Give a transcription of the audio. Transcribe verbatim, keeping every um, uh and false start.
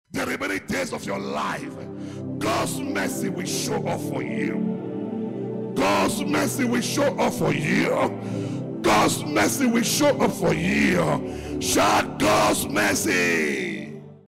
the remaining days of your life, God's mercy will show up for you. God's mercy will show up for you. God's mercy will show up for you. Shout God's mercy.